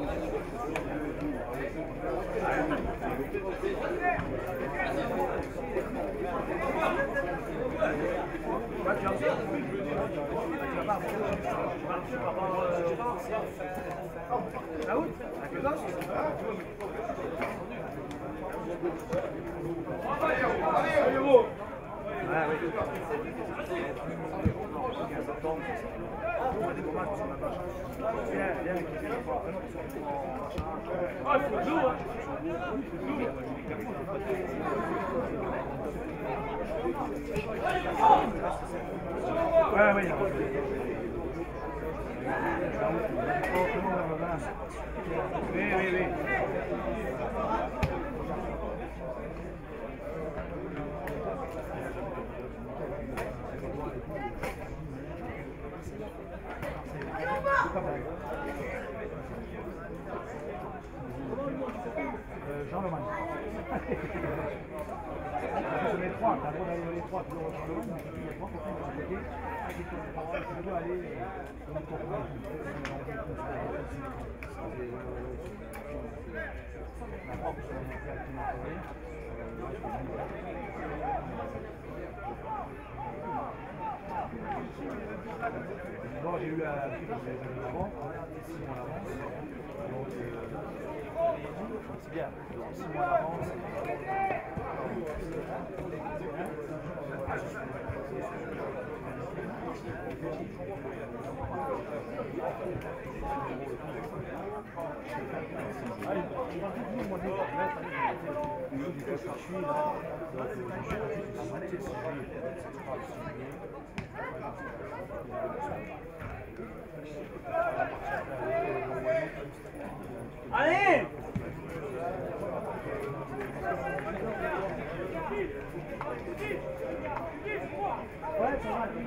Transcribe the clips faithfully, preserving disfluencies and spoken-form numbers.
Ah oui, avec les Allez, vous. Ah oui. Ah, il faut le jour, hein. Ouais, oui. Oui, oui, oui. Euh, Jean Leman. Je mets trois, t'as le droit d'aller dans les trois, toujours Jean Leman, mais il y a trois pour prendre de côté. Tu dois aller dans le programme. La propre sur la plaque qui m'a trouvé. Bon, j'ai eu la pub avant, six mois d'avance. Donc, c'est bien, six mois d'avance. Allez! Ouais, ça va.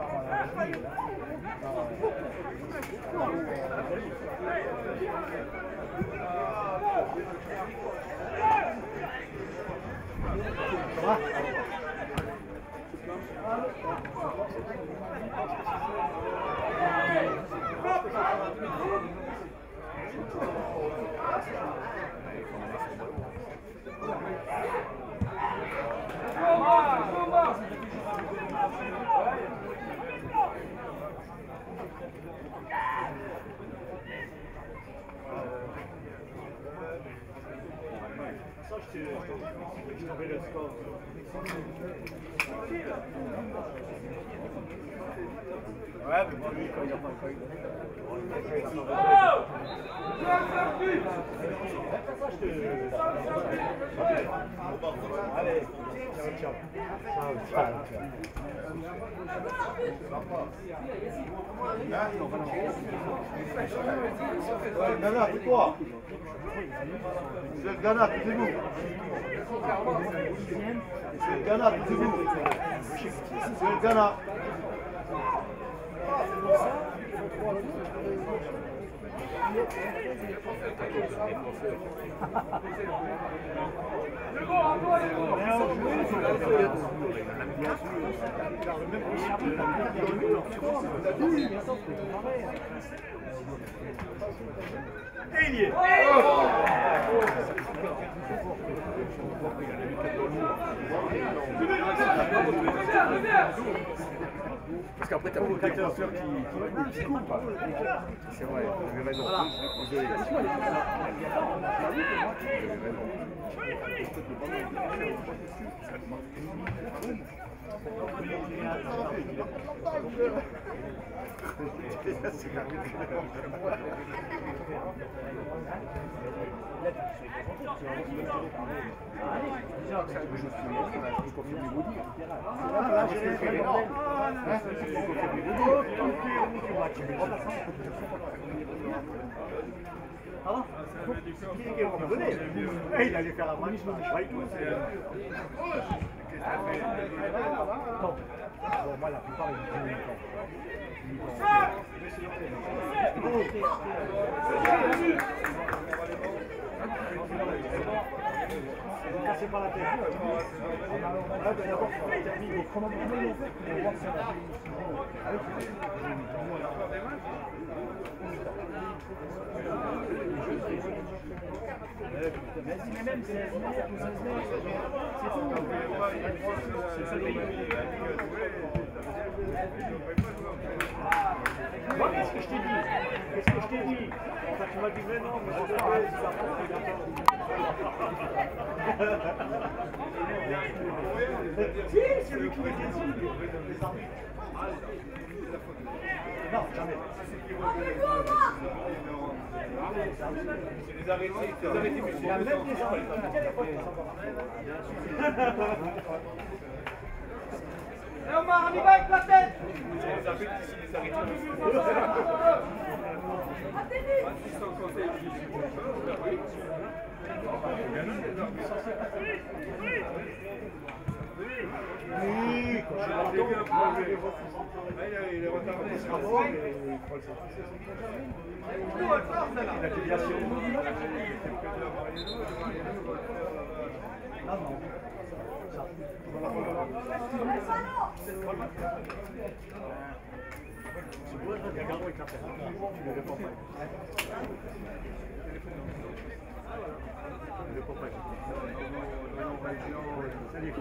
Ouais, mais bon, lui, quand il n'y a pas de feuille. Allez, ciao, ciao. Ciao, ciao. Ouais, Ghana, c'est toi. C'est le Ghana, c'est vous. C'est le Ghana, c'est vous. C'est le Ghana. Et il y est. Parce qu'après, t'as beaucoup de défenseurs qui, qui coupent. C'est vrai, vous avez raison. Désolé. Pardon? Il allait faire la manche. Bon, moi, la plupart, ils disent ne cassez pas la tête. D'abord, il a mis des chronométrés pour voir si on a fait une Mais même seize mètres ou seize mètres, c'est tout. C'est ça le pays. Moi, qu'est-ce que je t'ai dit? Qu'est-ce que je t'ai dit? Quand tu m'as dit, mais non, mais c'est pas si, c'est lui qui m'a dit. Non, jamais. C'est des arrêtés, des arrêtés, mais il y a même des arrêtés. Et Omar, on y va avec la tête. les arrêtés ici, les arrêtés. Oui, quand je l'ai vu un projet. Il est retardé, il sera bon, mais il prend le certificat. La déviation. Ah non. C'est beau, il y a Garo et Carter. Tu ne réponds pas. Je ne réponds pas. Salut.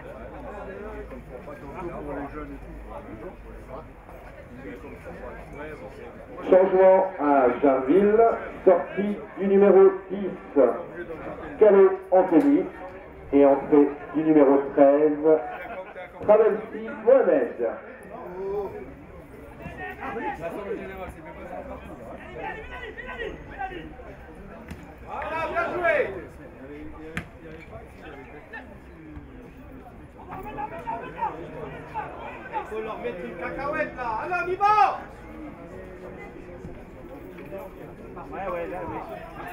Changement à Jarville, sortie du numéro dix, Calais Anthony, et entrée du numéro treize, Travelsi Mohamed. Voilà, bien joué. Il faut leur mettre une cacahuète là. Allez, on y va. Ouais, ouais, là, oui.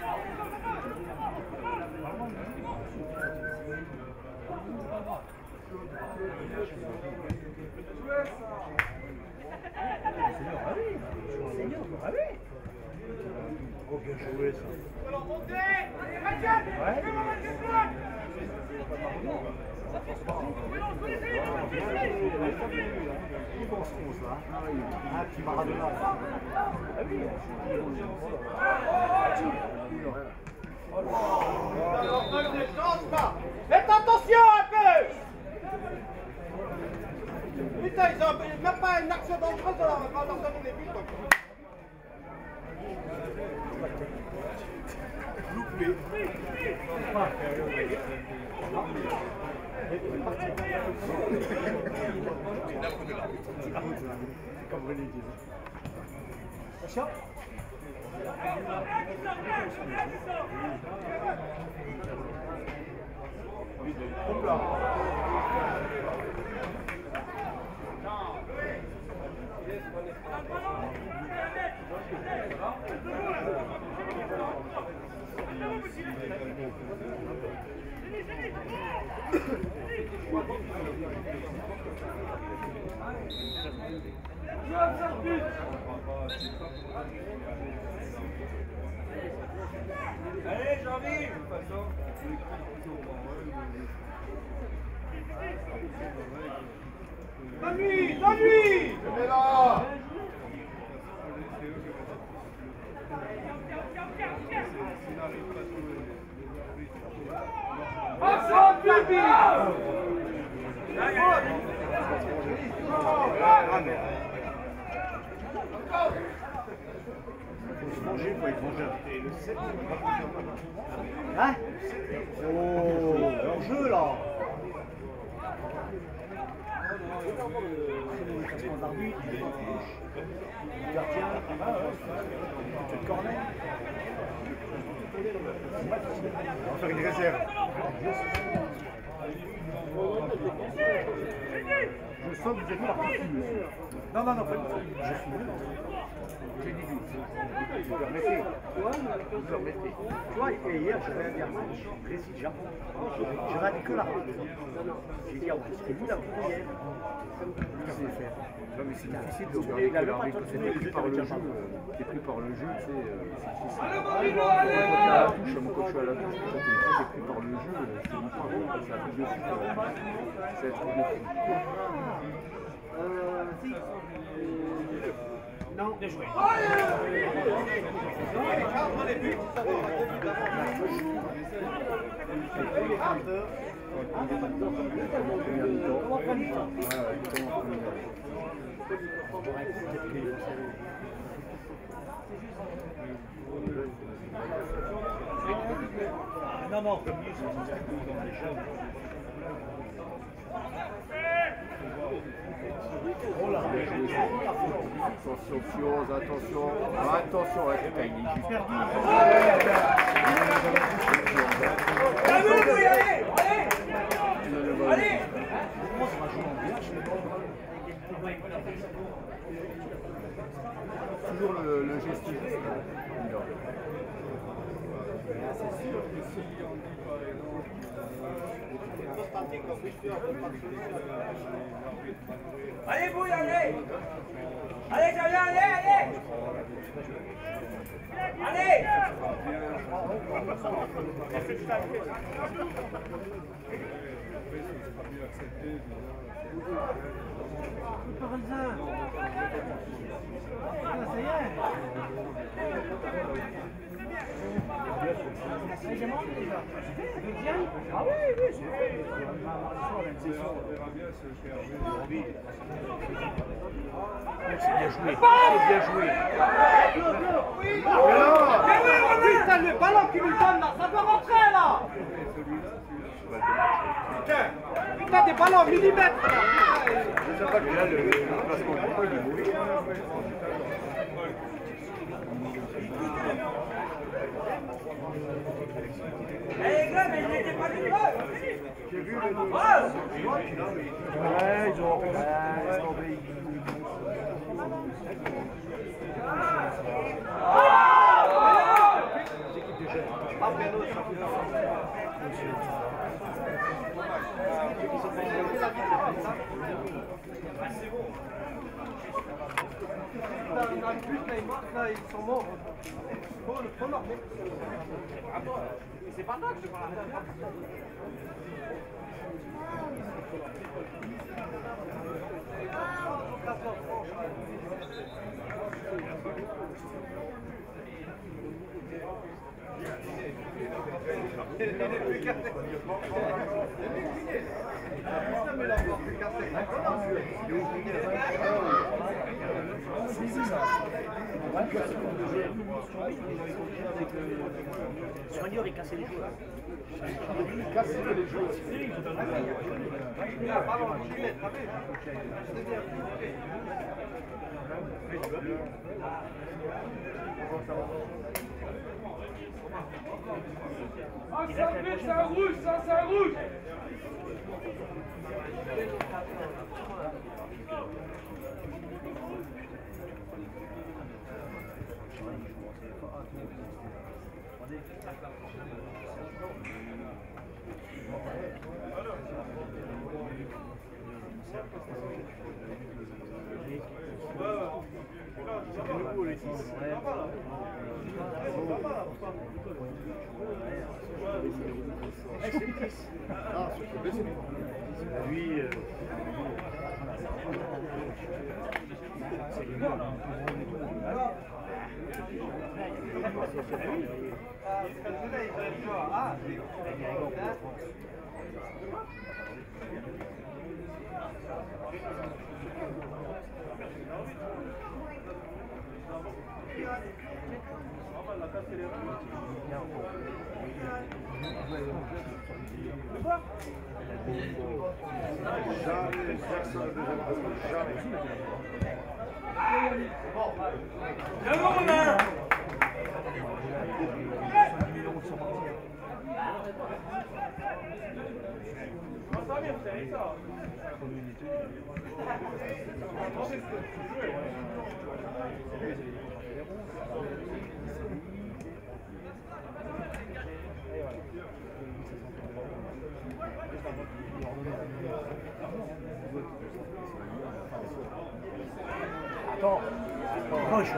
Seigneur, ah oui. Oh, bien joué ça. Alors montez. Ouais. Ah, petit Maradona. Ah oui. Faites attention un peu. Putain, ils ont même pas une action dangereuse, alors on va leur donner des buts. Comme vous l'avez dit. Attention. Hop là. Allez, Jean-Yves. Donne-lui, donne-lui. Je vais là. Ensemble, Bibi. Il faut se manger, quoi, il faut manger. Et le sept, hein? Oh, hors jeu là! Le classement d'arbitre, il est le gardien, c'est le corner. On va faire une réserve. Je sens que vous êtes parti. Non, non, non, pas du tout. Je suis nul. J'ai dit huit. Vous le remettez. Vous le remettez. Tu vois, et hier, je regardé un match Brésil-Japon. J'ai regardé que l'arbitre. J'ai dit, ah, c'était nul la coupe hier. Qu'est-ce qu'il faire? Non mais c'est difficile de regarder que l'arbitre c'est pris par le jeu, t'es pris par le jeu, tu sais, c'est difficile. Quand t'es à la touche, moi quand je suis à la touche, quand t'es pris par le jeu, c'est une part, c'est un truc de fou. C'est un truc de fou. Non, bien joué. Les buts, ça doit non, non, comme lui, c'est dans les jeunes. Oh là, attention, Fios, attention, attention, ouais, putain, il est juste perdu. Allez, allez, allez. Toujours le, le geste juste. Allez, vous, allez. Allez, allez, allez, allez. Allez. Ah oui, oui, c'est bien joué, c'est bien joué. Putain, le ballon qui lui donne là, ça peut rentrer là. Putain, putain, des ballons millimètres là. Je sais pas que là, le placement de il est mauvais. Eh les gars, mais il n'était pas du tout. J'ai vu le dos. Ouais, ils ont... Ouais, ils ont obéi. Les équipes de jeunes. Ah, mais non, ça fait c'est bon. Dans le but, là, ils marquent, là, ils sont morts. Faut le prendre. C'est pas grave, c'est pas grave. Soigneur, il cassait les joueurs. Il cassait les joueurs. Ah, c'est un rouge, c'est un rouge, ça, c'est un rouge. Lui, euh... c'est le gars. Ah, Jamais personne ne jamais. Attends, proche.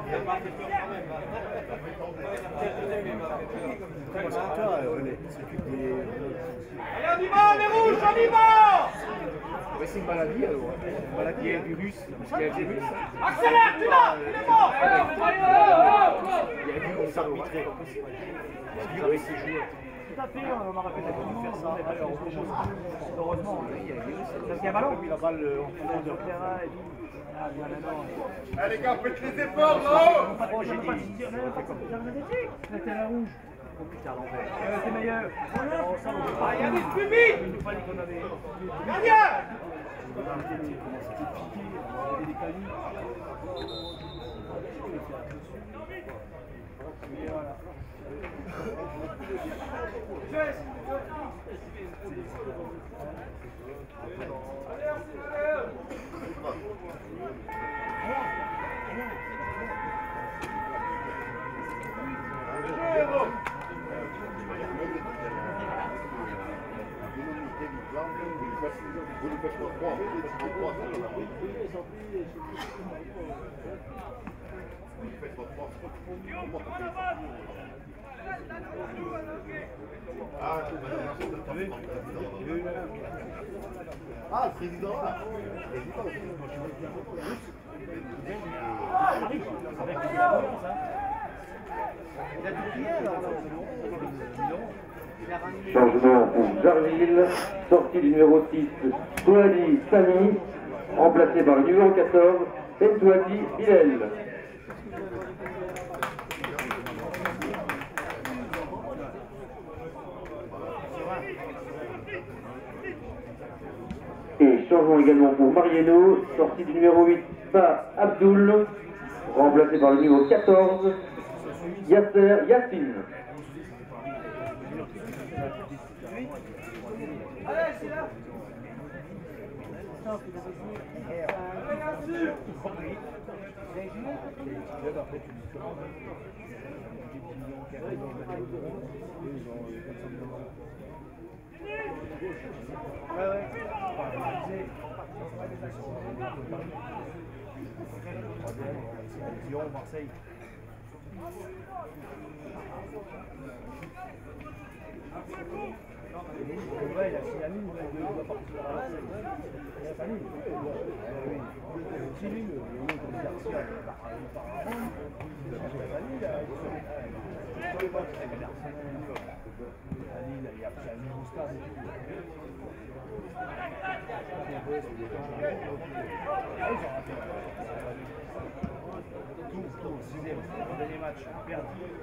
on y va, les rouges, on y va! Ouais, c'est une maladie alors. Une maladie, il y a un virus. Il y a un virus. Accélère, tu l'as! Il est mort! Il y a un virus arbitré. Avec ces joueurs. Tout à fait, on m'a rappelé de faire ça. Heureusement, il y a un virus. Parce qu'il y a un ballon. Il a pas le fond de terrain et tout. Allez, les gars, faites les efforts, là-haut! Oh, j'ai dit. C'était la rouge. Oh putain, l'envers. C'est meilleur. Ah, Yannis, plus vite! Il nous fallait qu'on avait. Gardien! Ah, le président là. Changement pour Jarville, sortie du numéro six, Touadi Samy, remplacé par le numéro quatorze, Bentouadi Bilel. Et changement également pour Mariano, sortie du numéro huit, Ba Abdoul, remplacé par le numéro quatorze, Yasser Yassine. Allez, c'est là! Lyon, Marseille. Ouais, il a signé à Nîmes, il doit partir à Marseille. Il a famille. Oui. C'est lui, le nom de Garcia, il part à Rome. Il a la famille, il a sur les matchs, il a à Lille, il a pris à Lille Moustard et tout. Tout, tout, sixième, le dernier match, perdu.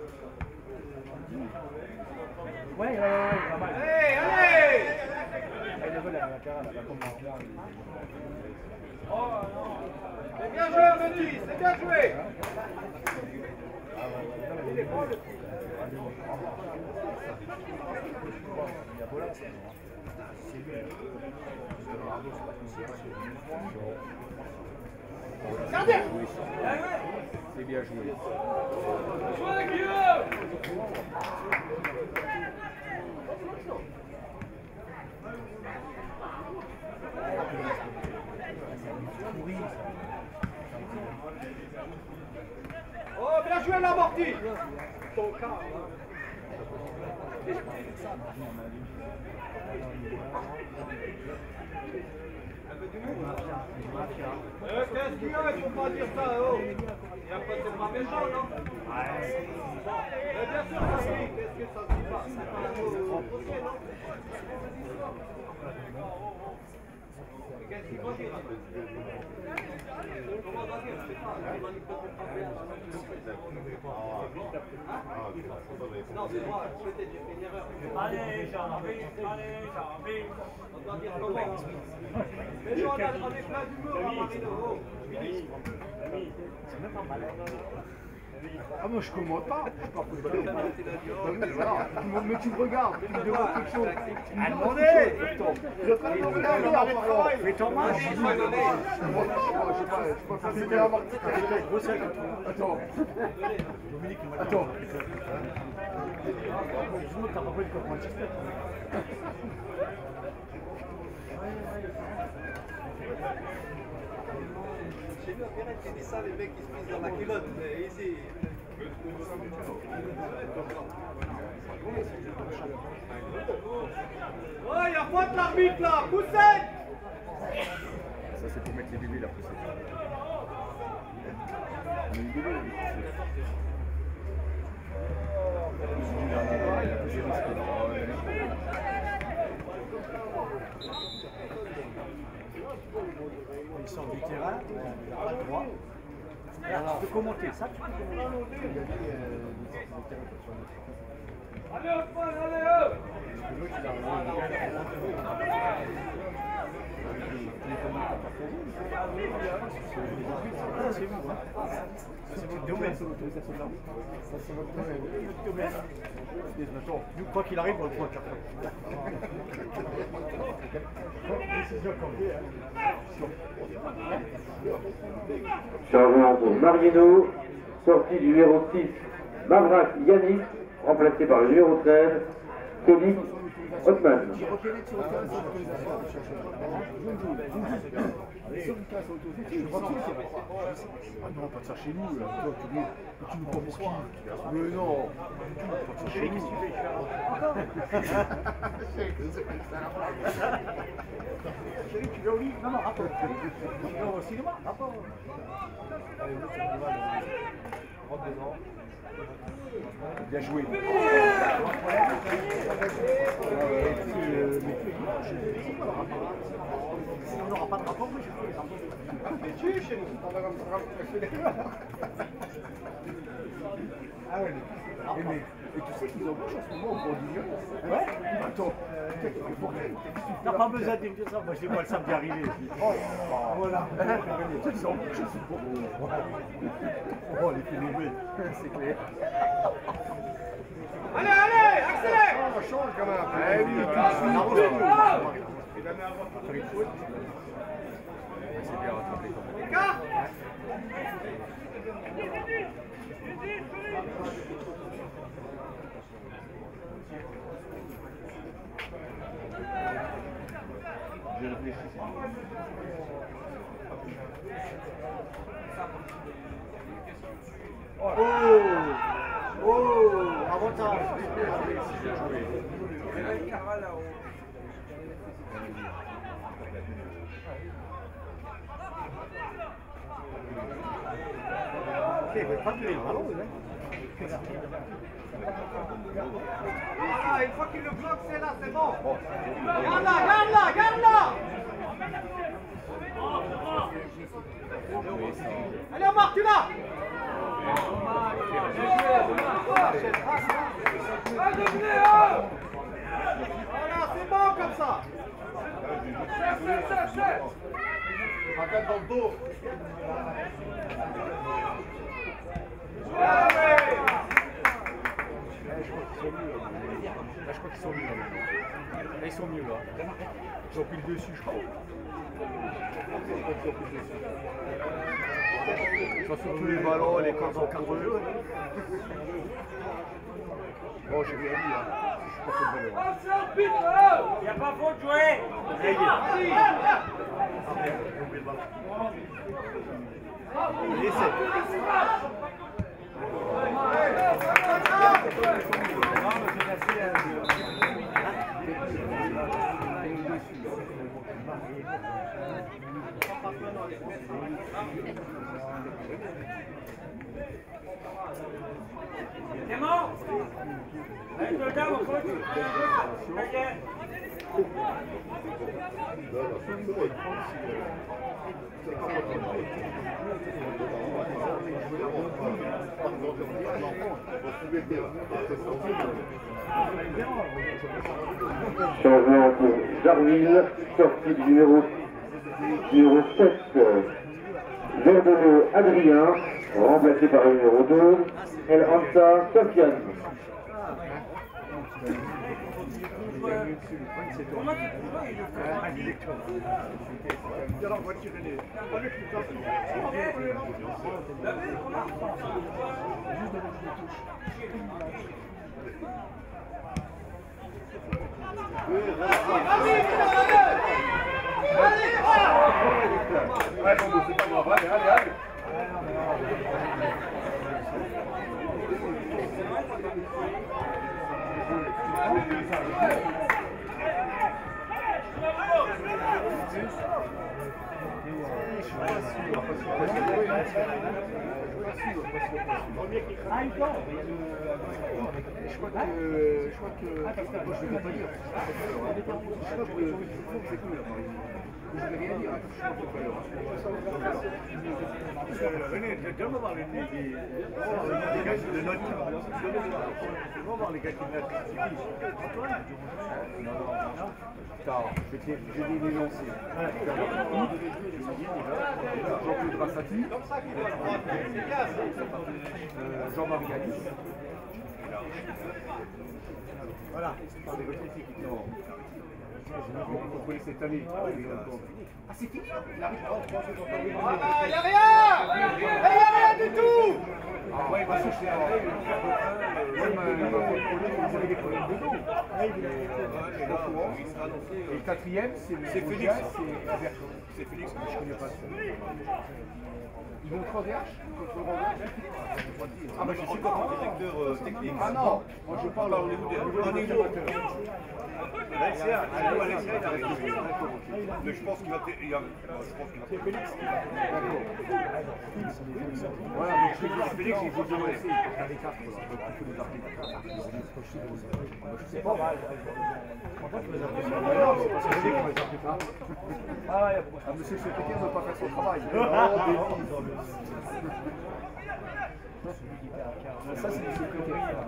Ouais, ouais, ouais, pas mal. Allez, allez! Elle est bonne, elle a la cara, elle a comme un regard. C'est bien joué, Denis, c'est bien joué! Il est bon, le il y a Bola, c'est lui. Gardien! C'est bien joué. Jouez, Guillaume! Oh, bien joué, l'amorti! Euh, quinze kilos, il faut pas dire ça, oh! Il n'y a pas de pas méchant, non? Mais bien sûr, ça se dit, qu'est-ce que ça se dit pas? C'est pas un mot grossier, non? Qu'est-ce qu'il faut dire? Comment on va dire? Je sais pas, il va nous faire non, c'est moi, peut-être j'ai fait une erreur. Allez, Jarville, allez, Jarville. On doit dire comment? Mais nous, on a avec plein d'humour, hein, Marino. Oh, Philippe. C'est même pas mal. Ah moi je commande pas, je suis pas footballeur. Voilà, mais tu me regardes, tu me demandes quelque chose. Tu me demandes quelque chose. Je suis en train de me regarder. Fais ton match. Je sais pas, je sais pas, je sais pas faire des meilleurs marques. Attends. Attends. Dis-moi que t'as pas pris le code Manchester. Chez nous, à Pérez, il dit ça, les mecs qui se pissent dans la culotte. Mais ici. Ouais, il y a pas de l'arbitre là, poussez! Ça, c'est pour mettre les bébés là, pousser. Mais les bébés, Ils sortent du terrain, il n'a pas le droit. Alors, tu peux commenter ça, tu peux commenter. Allez, hop, allez, hop! Nous, quoi qu'il arrive, on le prend. Changement pour Mariano, sortie du numéro six, Mavrak Yannick, remplacé par le numéro treize, Tony Hotman. Ah non, pas de ça chez nous, là. Toi, tu nous, tu nous prends pour qui? Mais non, pas de ça chez nous. Chérie, tu vas au lit? Non, non, rapport. Tu vas au cinéma? Rapport. Allez, vous, c'est un rival. Rentre dedans. Bien joué. On n'aura pas de rapport, mais je fais les rapports. Mais tu es chez nous. Ah ouais, Et, mais, et tu sais qu'ils embauchent en ce moment au Bourdieu? ouais. Attends, T'as pas besoin de dire ça, moi je les vois le samedi arriver. Oh, voilà. ils embauchent en ce moment. Oh, les phénomènes. C'est clair. Allez, allez, accélère! On change quand même. Eh oui, c'est bien rattrapé quand même. Écart! J'ai réfléchi. Oh! Oh! Avantage! Ok, il ne veut pas tirer le ballon, hein? Ah, une fois qu'il le bloque, c'est là, c'est bon. Garde là, garde là, garde là. Allez, Omar, tu l'as. Voilà, c'est bon comme ça. Patate dans le dos. Là, je crois qu'ils sont mieux. Là, ils sont mieux, là. Ils ont pris le dessus, je crois. Ils sont surtout les ballons, les corps en cadre jeu. Bon, j'ai rien dit, hein. Je suis pas fait de ballon. Il n'y a pas faute de jouer! Il essaie. Clément! Avec le dame, on continue. Changement pour Jarville, sortie du numéro, numéro sept, Jordanot Adrien, remplacé par le numéro douze, El Hansa Sofiane. Ouais, bon, c'est pas grave. Allez, allez, allez. Ah, il tombe. Je crois que je crois que moi je vais pas dire. Je crois que c'est cool. Je vais rien dire. Venez, donne-moi voir les gars qui le notent. Donne-moi voir les gars qui le notent. Attends, je vais les énoncer. Jean-Claude Rassati, Jean-Marie Alice. Voilà. Non. Vous trouvez cette année. Ah, c'est fini. Ah, y'a rien. Eh, y'a rien du tout. Ah ouais, parce que c'est vrai. Vous avez des problèmes de dos. Et le quatrième, c'est le C'est Félix. c'est Everton. C'est Félix. Je connais pas ça. Ils vont trop derche contre le Rangers. Ah, bah, je suis pas un directeur euh, technique. Ah non, moi je parle au niveau des Alexia, Alexia, il a raison. Mais je pense qu'il va. Il a, je pense qu'il va. C'est Félix. Voilà, mais je sais que Félix, il faut se laisser. Il y a des cartes, c'est pas mal. Pourquoi tu les as fait Non, c'est parce que je sais qu'on les a fait pas. Ah ouais, Ah, monsieur le secrétaire ne veut pas faire son travail. Ça, c'est le secrétaire.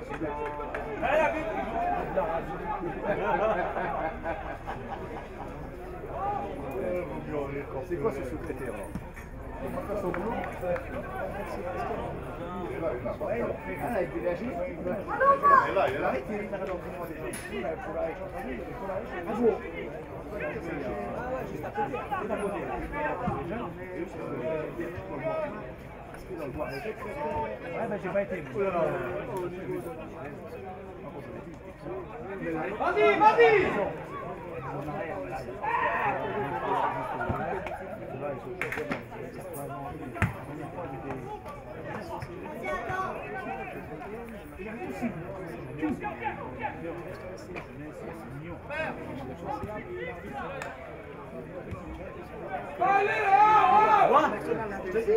C'est quoi ce secrétaire là? Il va faire son boulot. Ah, avec des lagers. Il est là, il est là. Ouais, ben j'ai pas été. Vas-y, vas-y. Allez là. Moi, je te dis.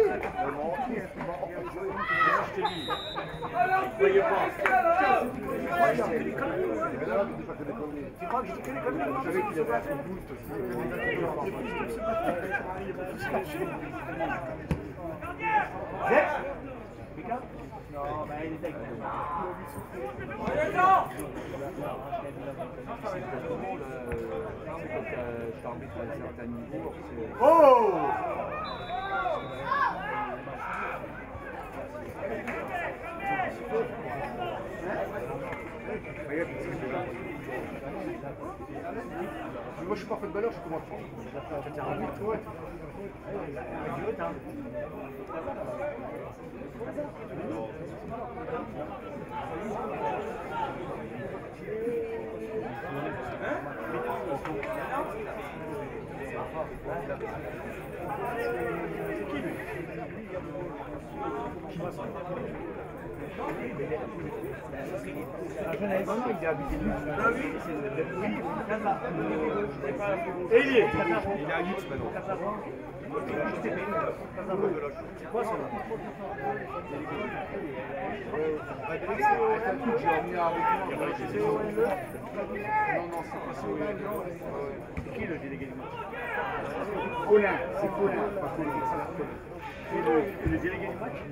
Alors, Voyez pas. allez. Tu crois que j'ai dit que des conneries? Je savais qu'il avait un truc de boost aussi. Zep? Mika? Non, bah il est avec nous. Allez, non. Je t'arbitre à un certain niveau. Oh! Moi je suis pas fait de valeur, je suis comment prendre. Ouais. Il est habité de Et il y est. Il est à X maintenant. C'est quoi ça? C'est qui le délégué du match? Colin, c'est Colin, pas Colin. Et le, le délégué du match?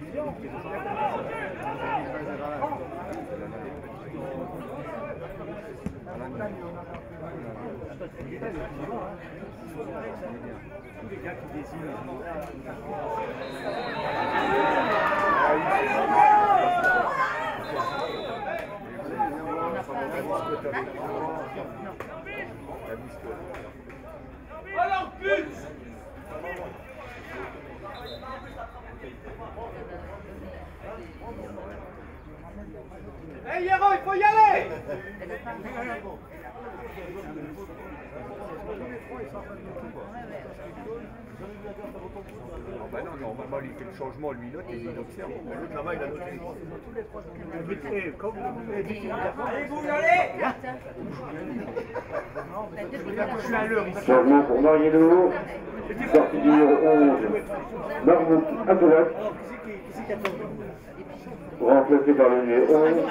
Tous les gars qui décident. Alors, but. Hey Hierro, il faut y aller. Non, bah non, normalement, il fait le changement, lui, il note et il observe. L'autre là-bas, il a noté. Allez, vous y allez. Je suis à l'heure ici. Changement pour Mariello. Sortie du numéro onze, Mahmoud Abdoulat. Remplacé par le numéro onze.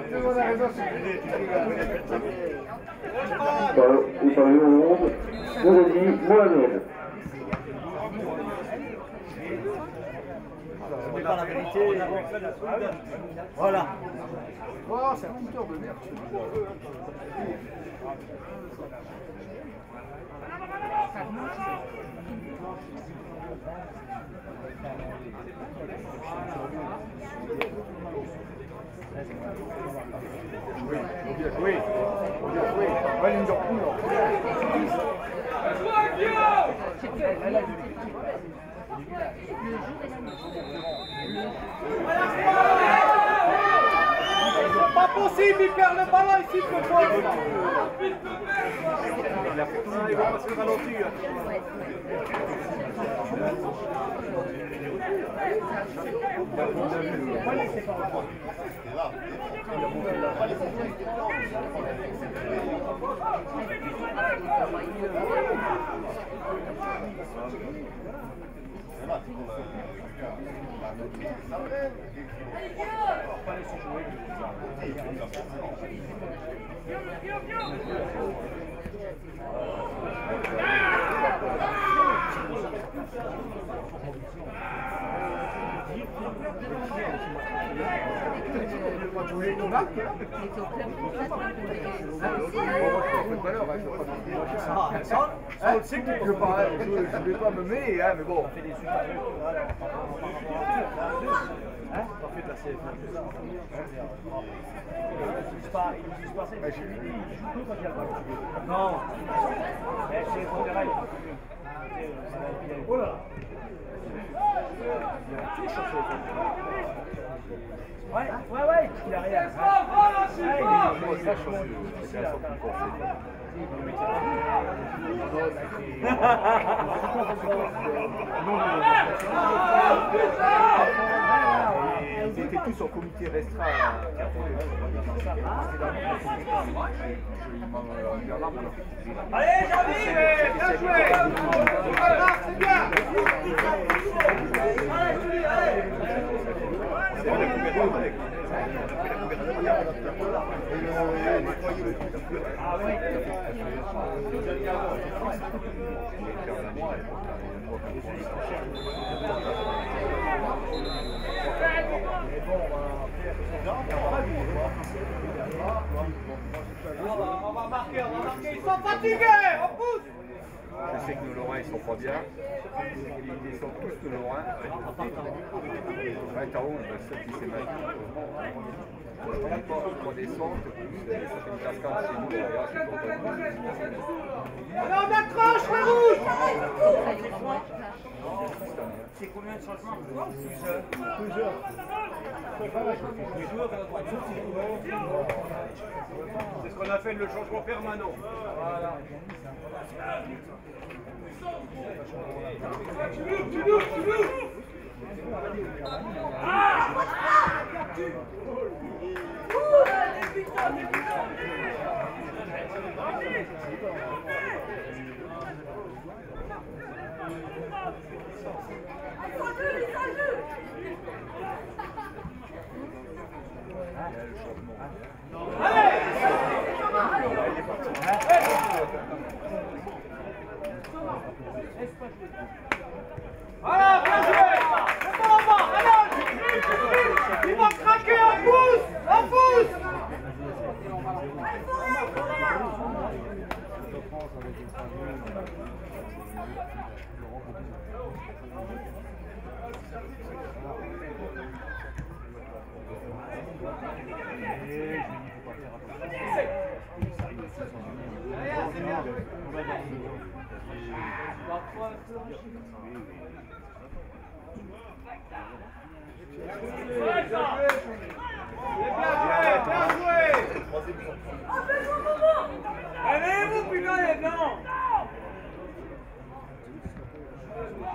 Par le, et par le numéro onze, Mouradi Mohamed. Je dis pas la vérité. Voilà. Oh, c'est un compteur de merde. Oui, bien joué. Bien joué. Ouais, une dure poule. C'est pas possible, il perd le ballon ici, ce fois. Il va passer le ralenti. Tu voulais une marque là? Ça, on le sait que tu peux pas, je ne vais pas me mettre, hein, mais bon. Hein? T'en fais de la C F un. Ils n'utilisent pas, ils n'utilisent pas ça. Il joue peu quand il y a le ballon. Non. Mais c'est pour les règles. Oh là. Il y a un touche sur ce. Ouais, ouais, ouais, il a rien. C'est pas voilà, c'est pas. Moi, ça, je pense que c'est la sortie qu'on fait. Ils étaient tous en comité restreint. Allez, j'arrive, bien joué. Voilà, c'est bien. Allez, Julie, allez. Ah oui. On va marquer, on va marquer. Ils sont fatigués, on pousse. Je sais que nos Lorrains ils sont pas bien. Ils descendent tous de Lorrain. vingt en haut, le seul qui s'est mal. On descend, certaines cascades chez nous, derrière, c'est pour Allez, on accroche, les rouges. C'est combien de changements? Plusieurs. C'est ce qu'on appelle le changement permanent. Voilà. Tu l'ouvres, tu l'ouvres, tu l'ouvres. Voilà, bien joué. C'est bon, on va. Allez, il va craquer, on pousse, on pousse. Allez, vous, putain, les blancs.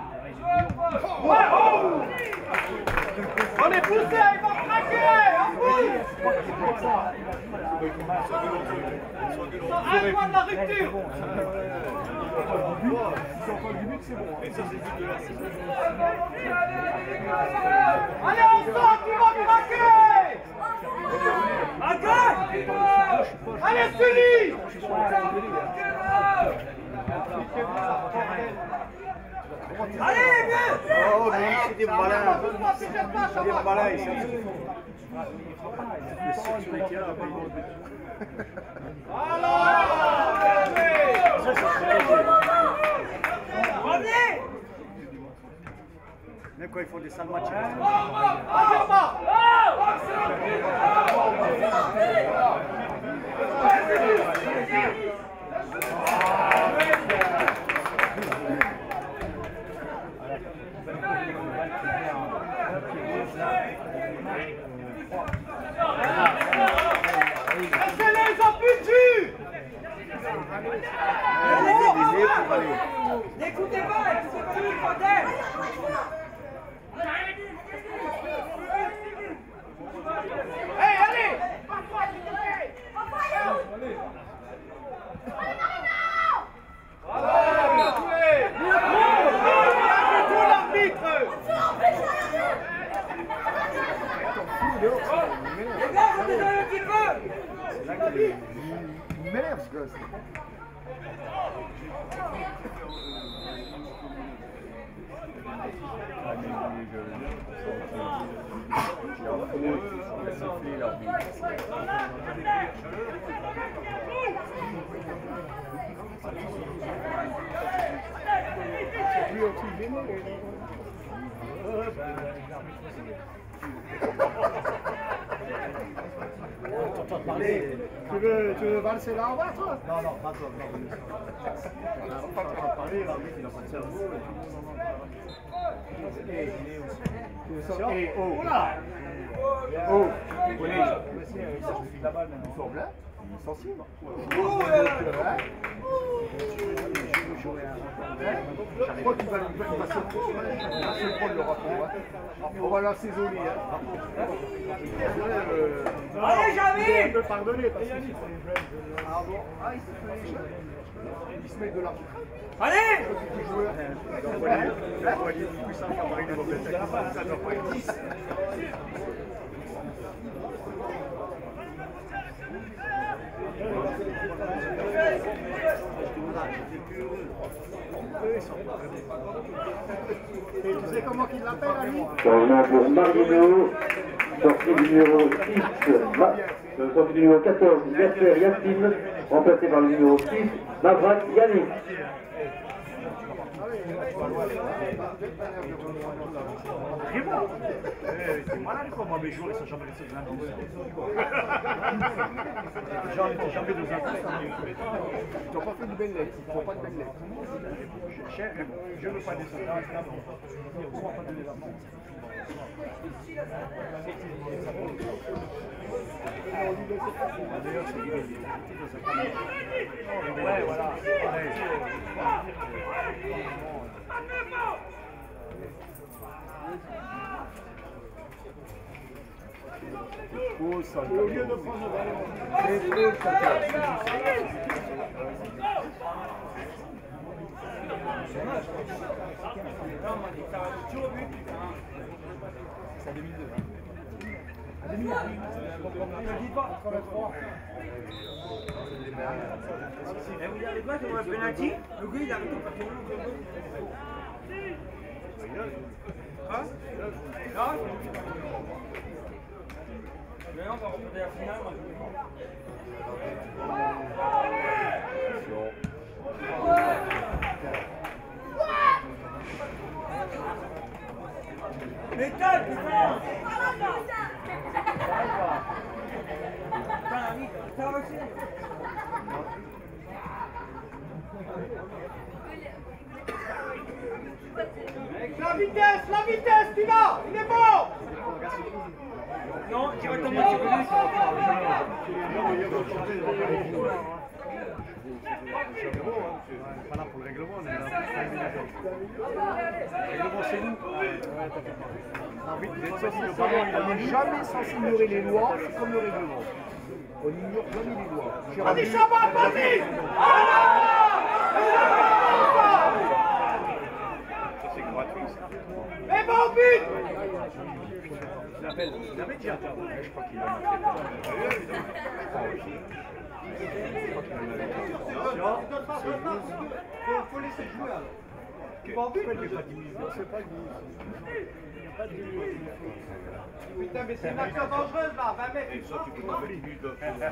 José, il va craquer. En bout. Un point de la rupture. Allez, on sort, tu vas craquer. Allez, Sully. Allez, bien. Oh, mais c'est des malins. C'est des malins, ils Revenez. même quand ils font des sales matchs. Laissez-les, ils ont plus dessus. N'écoutez pas, écoutez pas le problème. Hey, allez. Voilà, bien joué. Bien joué, l'arbitre. Les gars, vous désolez un petit peu. Il m'énerve ce gosse. Tu veux, tu veux valser là en bas, toi? Non, non, pas toi, non. On n'a pas le temps de parler, l'arbitre, il n'a pas de cerveau. Et oh, là! Oh, vous connaissez, il la balle maintenant. Il sort là, il est sensible. Je crois qu'il va se prendre le rapport. On va l'assaisonner. Allez, Jamie! On peut pardonner parce que ah bon, ah, il se fait les jeux. Il se met de l'argent. Allez! Là, il est plus simple à mariner le ça doit pas être dix. Et tu sais comment il l'appelle, Ali? Changement pour Marino, sortie du numéro six, Ma... euh, sortie du numéro quatorze, Mercer Yacine, remplacé par le numéro six, Mavrak Yannick. Vraiment? C'est malade quoi, moi mes joueurs ils sont jamais restés dans un Les gens n'étaient jamais dans un Ils n'ont pas fait de belles lettres, ils ne font pas de belles lettres. Je ne veux pas descendre. On va pas donner la main. D'ailleurs, c'est il est ouais, voilà. Oh, ça, au lieu de prendre le ballon, c'est trop ça. C'est à deux mille deux. À deux mille deux. Ne dis pas. Vous avez quoi sur le penalty? Le gars il a arrêté parce que hein? Non? Mais on va remonter la finale. Métal, putain! La vitesse, la vitesse, tu l'as! Il est bon! Non, directement sur lui. pas là pour le règlement, on est là pour faire le règlement, c'est nous. On n'est jamais censé ignorer les lois, c'est comme le règlement. On n'ignore jamais les lois. Vas-y, Chabat, vas-y! Ça, c'est gratuit, ça. Et bon but! Il appelle, il avait déjà. Je crois qu'il l'a marqué. Il faut laisser jouer alors. Bon but! Putain, mais c'est une action dangereuse là, vingt mètres. Et ça, tu peux pas venir de...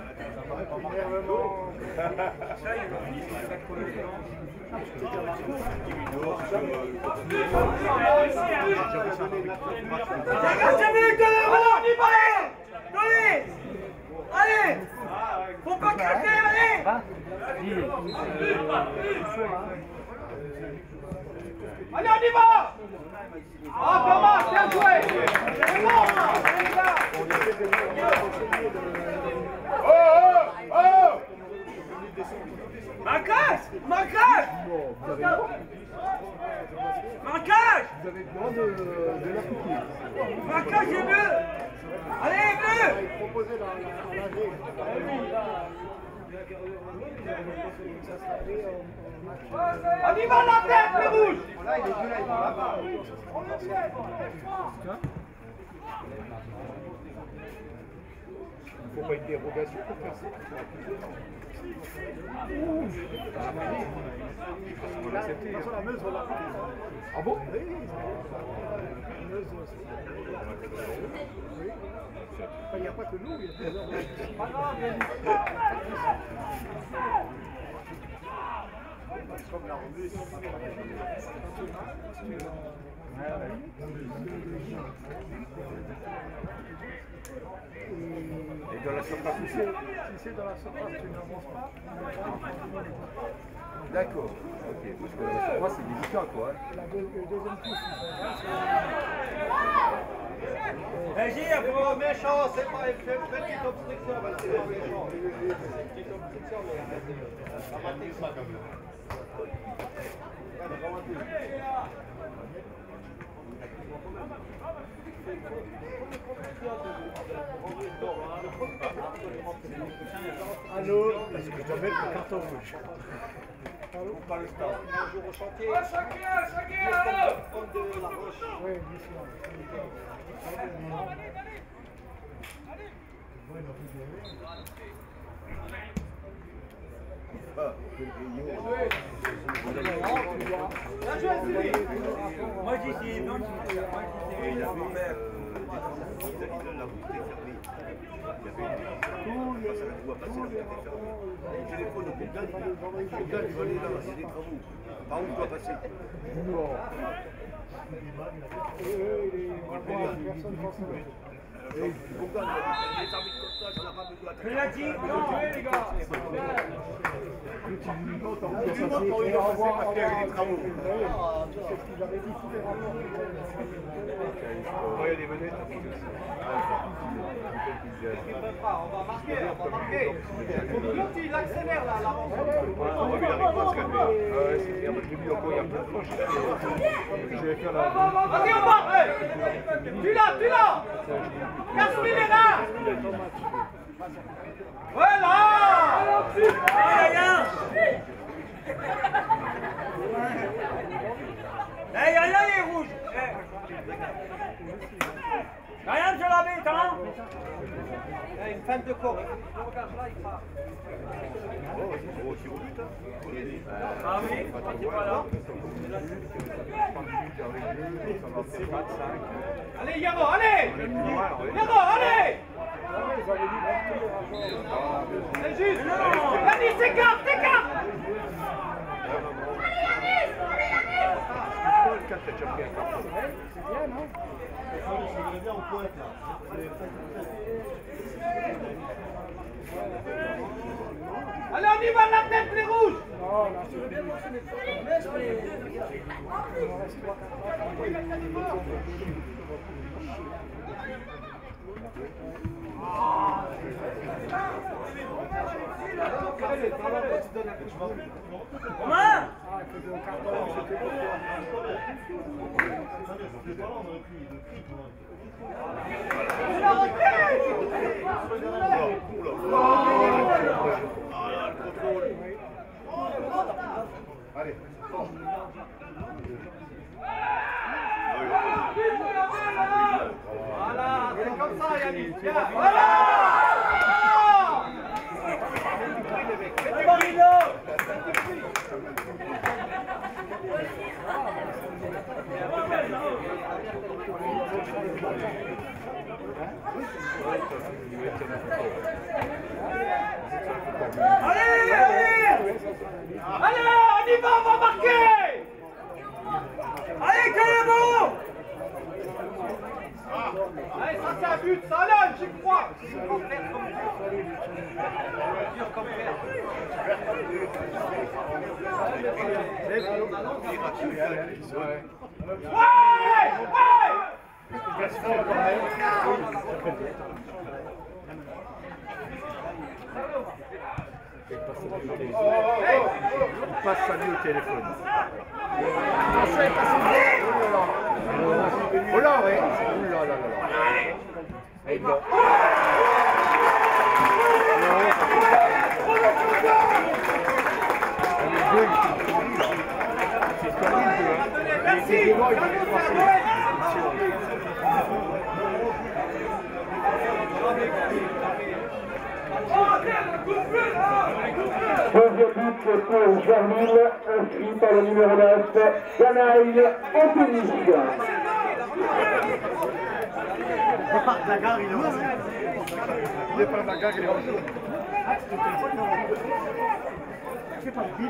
Allez! Allez! Faut pas craquer, allez! Allez, on y va! Ah, Thomas, bien joué! C'est bon, ça! Oh, oh, oh! Marquage! Marquage! Marquage! Vous avez le droit de, de l'appliquer. Marquage est bleu! Allez, bleu! On y va la tête, le rouge! Là, il est bleu, là, il va là-bas. On le tient! Il ne faut pas une dérogation pour faire ça. On l'a accepté. La Meuse va l'appliquer. Ah bon? Oui. Il n'y a pas que nous, il y a des gens. Comme la remise. Et dans la surface, si c'est dans la surface, tu n'avances pas. D'accord, ok, parce que la surface c'est délicat quoi. La deuxième touche. Régis, pour méchant, c'est pas une petite obstruction, parce que c'est pas méchant. Une petite obstruction, mais arrêtez. Abattez ça quand même. Allô? Parce que je dois mettre le carton rouge. Allô? Pas le temps. Un jour au chantier. Chacun, chacun, Comme de la roche. Oui, bien sûr. Bien joué, Sylvie. Moi j'y suis, non, moi j'y Et il avait euh, des il a la route était fermée. Il y avait une face à la roue à passer, la route était fermée. Le téléphone au Bouddha, il dit Bouddha, tu vas aller là, il y a des travaux. Par où tu dois passer? Non. Bouddha, il a dit les arbitres comme ça, je n'ai pas besoin d'attaquer. Penalty, bien joué les gars. Ouais, les vedettes. On va marquer, on va marquer. L'autre, il accélère là, l'avance. Il arrive pas à se calmer. Ouais, c'est bien, parce que lui encore, il y a plein de fois. Je vais faire la. Vas-y, on marque. Tu l'as, tu l'as. Casse-lui les reins. Voilà. Aïe aïe aïe. Eh, y'a rien les rouges. Y'a rien sur la bête, hein. Une fin de corps. Oh, c'est au but, hein. Ah oui, c'est pas là. Allez, Yaro, allez. Yaro, allez. C'est juste. Vas-y, s'écarte, s'écarte. Allez, on y va, la tête, les rouges. Allez, travaille quand tu donnes un coup de main. Romain! Allez. Voilà, c'est comme ça, Yannick. Voilà! Allez, allez! Allez, on y va, on va marquer! Allez, Calabo! Allez, ça c'est un but, ça là, j'y crois. Dur comme fer, comme fer. Dur comme fer. Ouais! Ouais! On passe sa vie au téléphone. Oh là, ouais. Oh là là là là. Et bon. Merci! Deuxième but pour Germille, inscrit par le numéro neuf, Canaille Anthony. La gare, il est rentré. Il est pas dans la gare, il est rentré. C'est pas le bip.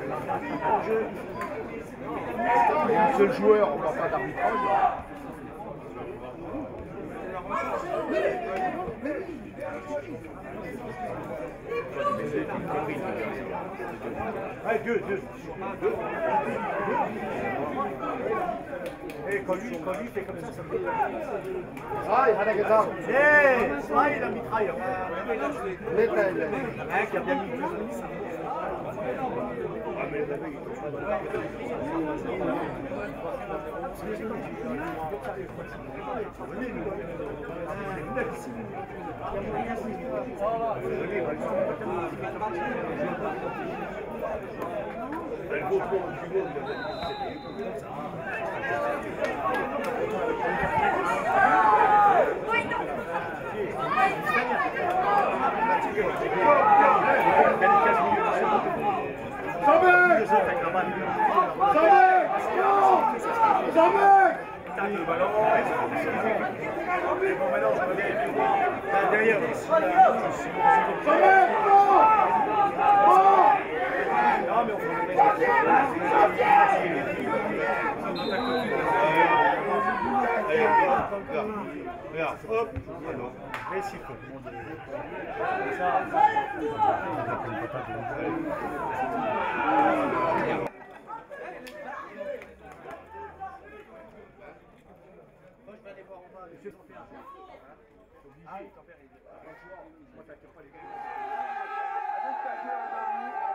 Il y a un seul joueur, on ne voit pas d'arbitrage. Allez, deux, deux. Et quand lui, quand lui fait comme ça, ça me fait. Ah, il a gesagt. Eh, ah, il a mitraille. L'étel. Hein, qui a bien mis. Derrière. Non, mais on regarde, hop, alors, récit. Ah, ton père, il est. Moi, t'inquiète pas, les gars.